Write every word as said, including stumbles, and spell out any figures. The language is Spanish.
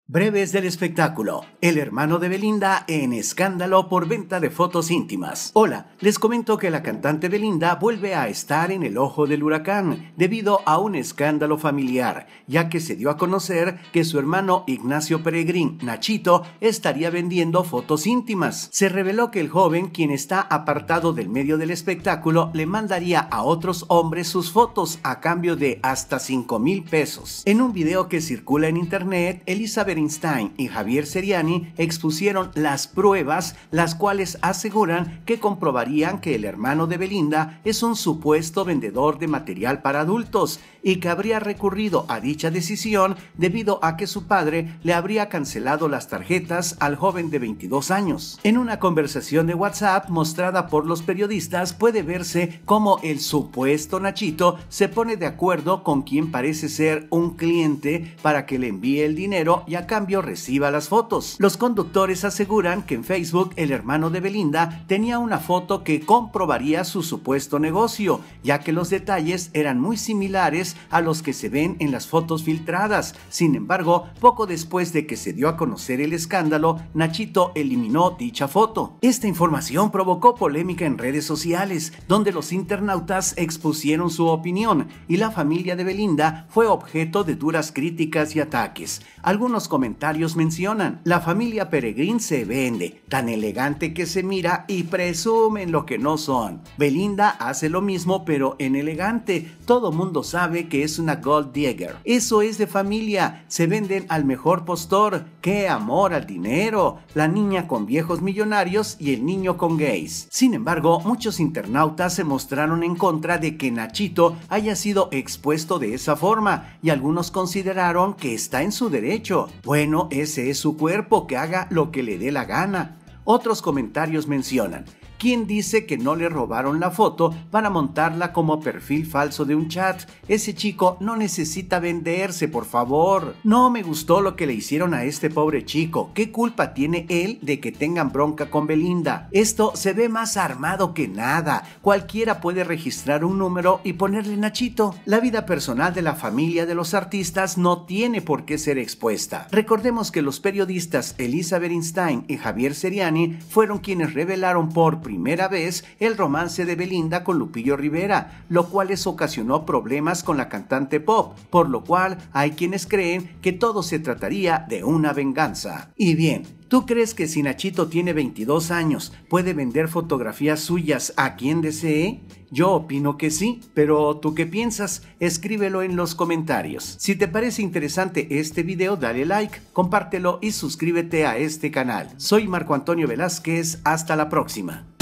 Breves del espectáculo. El hermano de Belinda en escándalo por venta de fotos íntimas. Hola, les comento que la cantante Belinda vuelve a estar en el ojo del huracán debido a un escándalo familiar, ya que se dio a conocer que su hermano Ignacio Peregrín, Nachito, estaría vendiendo fotos íntimas. Se reveló que el joven, quien está apartado del medio del espectáculo, le mandaría a otros hombres sus fotos a cambio de hasta cinco mil pesos. En un video que circula en internet, Elizabeth Einstein y Javier Seriani expusieron las pruebas, las cuales aseguran que comprobarían que el hermano de Belinda es un supuesto vendedor de material para adultos y que habría recurrido a dicha decisión debido a que su padre le habría cancelado las tarjetas al joven de veintidós años. En una conversación de WhatsApp mostrada por los periodistas puede verse cómo el supuesto Nachito se pone de acuerdo con quien parece ser un cliente para que le envíe el dinero y a cambio reciba las fotos. Los conductores aseguran que en Facebook el hermano de Belinda tenía una foto que comprobaría su supuesto negocio, ya que los detalles eran muy similares a los que se ven en las fotos filtradas. Sin embargo, poco después de que se dio a conocer el escándalo, Nachito eliminó dicha foto. Esta información provocó polémica en redes sociales, donde los internautas expusieron su opinión y la familia de Belinda fue objeto de duras críticas y ataques. Algunos comentarios mencionan: la familia Peregrín se vende, tan elegante que se mira y presumen lo que no son. Belinda hace lo mismo pero en elegante, todo mundo sabe que es una gold digger. Eso es de familia, se venden al mejor postor. ¡Qué amor al dinero! La niña con viejos millonarios y el niño con gays. Sin embargo, muchos internautas se mostraron en contra de que Nachito haya sido expuesto de esa forma y algunos consideraron que está en su derecho. Bueno, ese es su cuerpo, que haga lo que le dé la gana. Otros comentarios mencionan: ¿quién dice que no le robaron la foto para montarla como perfil falso de un chat? Ese chico no necesita venderse, por favor. No me gustó lo que le hicieron a este pobre chico. ¿Qué culpa tiene él de que tengan bronca con Belinda? Esto se ve más armado que nada. Cualquiera puede registrar un número y ponerle Nachito. La vida personal de la familia de los artistas no tiene por qué ser expuesta. Recordemos que los periodistas Elizabeth Einstein y Javier Seriani fueron quienes revelaron por primera vez el romance de Belinda con Lupillo Rivera, lo cual les ocasionó problemas con la cantante pop, por lo cual hay quienes creen que todo se trataría de una venganza. Y bien, ¿tú crees que si Nachito tiene veintidós años puede vender fotografías suyas a quien desee? Yo opino que sí, pero ¿tú qué piensas? Escríbelo en los comentarios. Si te parece interesante este video, dale like, compártelo y suscríbete a este canal. Soy Marco Antonio Velázquez, hasta la próxima.